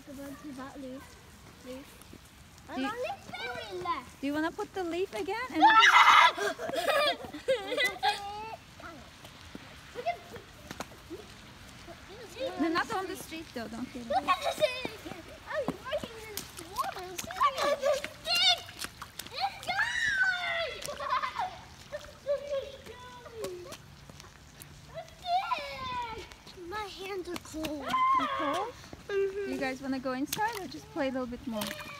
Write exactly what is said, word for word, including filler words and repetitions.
onto that leaf. Leaf. Do you, left. do you want to put the leaf again? And no, not on the street though. Don't get it. Look at this! Oh, you're working in this water. Look at this stick! It's gone! My hands are cold. You cold? Mm-hmm. Do you guys want to go inside or just play a little bit more?